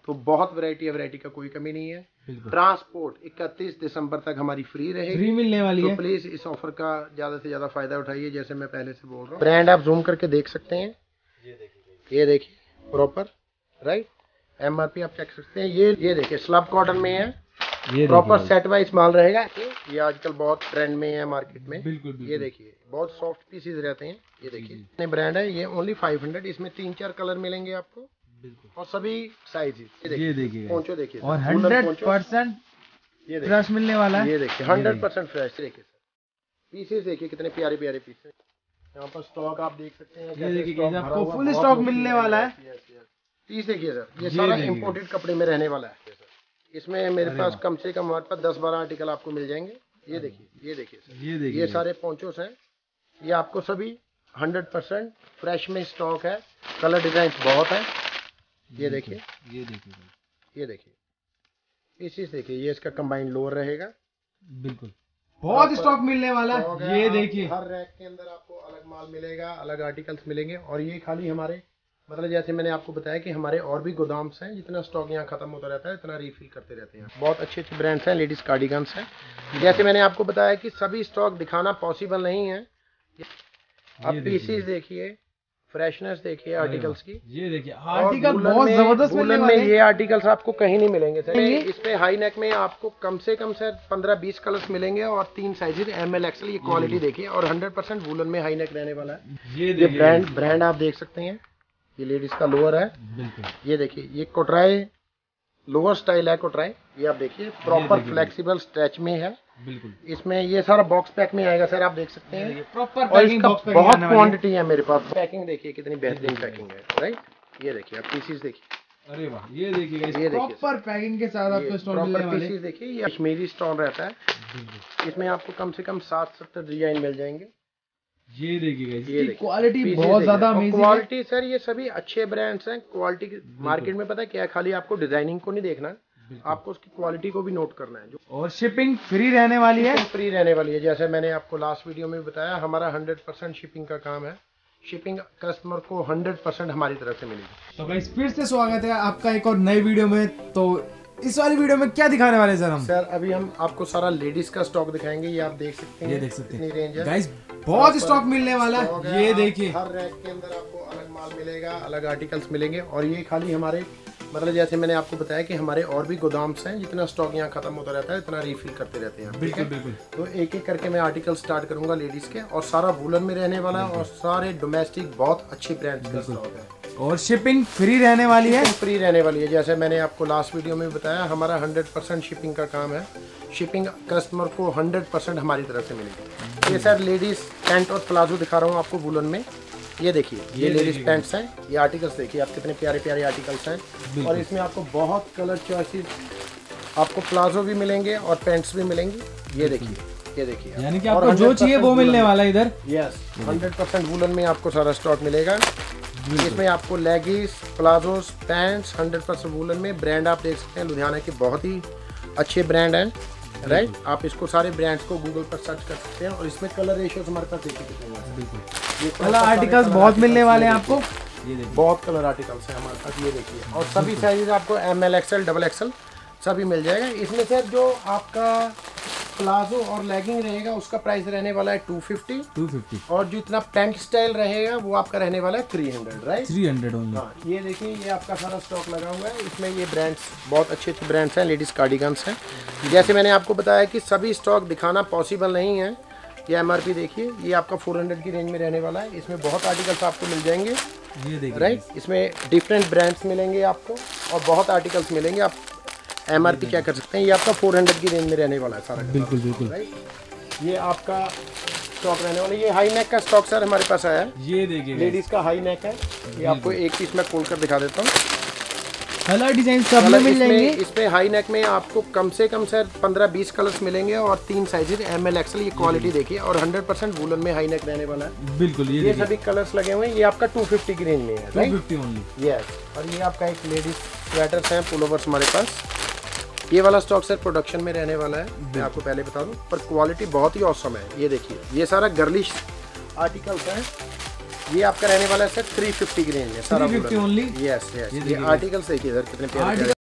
तो बहुत वैरायटी है, वैरायटी का कोई कमी नहीं है। ट्रांसपोर्ट 31 दिसंबर तक हमारी फ्री रहेगी, फ्री मिलने वाली है। तो प्लीज इस ऑफर का ज्यादा से ज्यादा फायदा उठाइए। जैसे मैं पहले से बोल रहा हूँ, ब्रांड आप जूम करके देख सकते हैं, ये देखिए प्रॉपर राइट, MRP आप चेक सकते हैं। ये देखिए स्लब कॉटन में है, प्रॉपर सेट वाइज माल रहेगा। ये आजकल बहुत ट्रेंड में है मार्केट में। बिल्कुल। ये देखिए बहुत सॉफ्ट पीसेज रहते हैं। ये देखिए नए ब्रांड है, ये ओनली 500। इसमें 3-4 कलर मिलेंगे आपको और सभी साइज। ये देखिए पोंचो देखिए, और 100% ये फ्रेश मिलने वाला है। ये देखिए 100% फ्रेश। देखिए सर पीसेज देखिए कितने प्यारे प्यारे पीसेज। यहाँ पर स्टॉक आप देख सकते हैं, ये देखिए आपको फुल स्टॉक मिलने वाला है। पीस देखिए सर, ये सारा इम्पोर्टेड कपड़े में रहने वाला है। इसमें मेरे पास कम से कम हमारे पास 10-12 आर्टिकल आपको मिल जाएंगे। ये देखिए सर, ये सारे पोंचोस हैं। ये आपको सभी 100% फ्रेश में स्टॉक है। कलर डिजाइन बहुत है। ये देखिए पीसेस देखिए, ये इसका कंबाइंड लोअर रहेगा। बिल्कुल बहुत स्टॉक मिलने वाला है। ये देखिए हर रैक के अंदर आपको अलग माल मिलेगा, अलग आर्टिकल्स मिलेंगे। और ये खाली हमारे मतलब जैसे मैंने आपको बताया कि हमारे और भी गोदाम्स हैं, जितना स्टॉक यहाँ खत्म होता रहता है इतना रीफिल करते रहते हैं। बहुत अच्छे अच्छे ब्रांड्स हैं, लेडीज कार्डिगन्स हैं। जैसे मैंने आपको बताया कि सभी स्टॉक दिखाना पॉसिबल नहीं है। अब पीसीज देखिए, फ्रेशनेस देखिए आर्टिकल्स की। ये देखिए आर्टिकल बहुत जबरदस्त मिलने वाले हैं। ये आर्टिकल्स आपको कहीं नहीं मिलेंगे सर। इस पे हाई नेक में आपको कम से कम सर 15-20 कलर्स मिलेंगे और 3 साइजेस ML XL। ये क्वालिटी देखिए और 100% वूलन में हाई नेक रहने वाला है। ये ब्रांड आप देख सकते हैं। ये लेडीज का लोअर है। बिल्कुल ये देखिए, ये कोटराई लोअर स्टाइल है। कोटराई ये आप देखिए प्रॉपर फ्लेक्सिबल स्ट्रेच में है। बिल्कुल इसमें ये सारा बॉक्स पैक में आएगा सर, आप देख सकते हैं। प्रॉपर और इसका बहुत क्वांटिटी है मेरे पास। पैकिंग देखिए कितनी बेहतरीन पैकिंग है राइट। ये देखिए आप पीसीज देखिए, अरे वाह ये देखिए प्रॉपर पैकिंग के साथ आपको स्टॉल मिलने वाले। पीसीज देखिए, ये कश्मीरी स्टॉल रहता है। इसमें आपको कम से कम 60-70 डिजाइन मिल जाएंगे। ये देखिए क्वालिटी बहुत ज्यादा अमेजिंग है। क्वालिटी सर ये सभी अच्छे ब्रांड्स हैं। क्वालिटी मार्केट में पता है क्या है, खाली आपको डिजाइनिंग को नहीं देखना, आपको उसकी क्वालिटी को भी नोट करना है। और शिपिंग फ्री रहने वाली है। फ्री रहने वाली है। जैसे मैंने आपको लास्ट वीडियो में बताया, हमारा 100% शिपिंग का काम है। शिपिंग कस्टमर को 100% हमारी तरफ से मिलेगी। तो गाइस फिर से स्वागत है आपका एक और नई वीडियो में। तो इस वाली वीडियो में क्या दिखाने वाले सर हम? सर अभी हम आपको सारा लेडीज का स्टॉक दिखाएंगे। ये आप देख सकते हैं, ये देख सकते हैं रेंज है गाइस, बहुत स्टॉक मिलने वाला है। ये देखिए हर रैक के अंदर आपको अलग माल मिलेगा, अलग आर्टिकल्स मिलेंगे। और ये खाली हमारे मतलब जैसे मैंने आपको बताया कि हमारे और भी गोदाम्स हैं, जितना स्टॉक यहाँ खत्म होता रहता है इतना रीफिल करते रहते हैं। बिल्कुल तो एक एक करके मैं आर्टिकल स्टार्ट करूंगा लेडीज के, और सारा वूलन में रहने वाला है और सारे डोमेस्टिक बहुत अच्छे ब्रांड्स का स्टॉक है। और शिपिंग फ्री रहने वाली है। फ्री रहने वाली है। जैसे मैंने आपको लास्ट वीडियो में बताया, हमारा 100% शिपिंग का काम है। शिपिंग कस्टमर को 100% हमारी तरफ से मिलेगी। ये सर लेडीज पैंट और प्लाजो दिखा रहा हूँ आपको वूलन में। ये देखिए ये लेडीज पैंट्स हैं। ये आर्टिकल्स देखिए आप कितने प्यारे प्यारे आर्टिकल्स हैं। और इसमें आपको बहुत कलर चॉइसेस, आपको प्लाजो भी मिलेंगे और पैंट्स भी मिलेंगी। ये देखिए यानी कि आपको जो चाहिए वो मिलने वाला है इधर। यस 100% वूलन में आपको सारा स्टॉक मिलेगा। इसमें आपको लेगिस, प्लाजोस, पैंट्स 100% वूलन में। ब्रांड आप देख सकते हैं, लुधियाना के बहुत ही अच्छे ब्रांड हैं राइट। आप इसको सारे ब्रांड्स को गूगल पर सर्च कर सकते हैं। और इसमें कलर रेशियो हमारे पास देखिए कितने हैं। बिल्कुल कलर आर्टिकल्स बहुत मिलने वाले हैं आपको। ये देखिए बहुत कलर आर्टिकल्स हैं हमारे पास। ये देखिए और सभी साइज आपको ML XL XXL सभी मिल जाएगा। इसमें से जो आपका प्लाजो और लेगिंग रहेगा उसका प्राइस रहने वाला है 250। और जो इतना पैंट स्टाइल रहेगा वो आपका रहने वाला है 300 राइट। 300 ओनली। हाँ ये देखिए ये आपका सारा स्टॉक लगा हुआ है। इसमें ये ब्रांड्स बहुत अच्छे अच्छे ब्रांड्स हैं, लेडीज कार्डिगन्स हैं। जैसे मैंने आपको बताया कि सभी स्टॉक दिखाना पॉसिबल नहीं है। ये MRP देखिए, ये आपका 400 की रेंज में रहने वाला है। इसमें बहुत आर्टिकल्स आपको मिल जाएंगे। ये देखिए राइट, इसमें डिफरेंट ब्रांड्स मिलेंगे आपको और बहुत आर्टिकल्स मिलेंगे। आप MRP क्या कर सकते हैं, ये आपका 400 की रेंज में रहने वाला है सारा। बिल्कुल राइट। ये आपका स्टॉक रहने वाला है। ये हाई नेक का स्टॉक सर हमारे पास आया है। ये देखिए लेडीज का हाई नेक है। ये आपको एक पीस में खोल कर दिखा देता हूँ। कलर डिजाइन सब में मिल जाएंगे। इसमें हाई नेक में आपको कम से कम सर 15-20 कलर्स मिलेंगे और 3 साइजेस ML XL। ये क्वालिटी देखिए और 100% वूलन में हाई नेक रहने वाला है। बिल्कुल ये सभी कलर्स लगे हुए हैं। ये आपका 250 की रेंज में है। 250 ओनली। यस। और ये आपका एक लेडीज स्वेटर्स हैं, पुलोवर्स हमारे पास। ये वाला स्टॉक सर प्रोडक्शन में रहने वाला है, मैं आपको पहले बता दूं, पर क्वालिटी बहुत ही ऑसम है। ये देखिए ये सारा गर्लिश आर्टिकल्स हैं। ये आपका रहने वाला है सर 350 की रेंज में सारा। 350 ओनली। यस। ये आर्टिकल्स देखिए सर कितने प्यारे।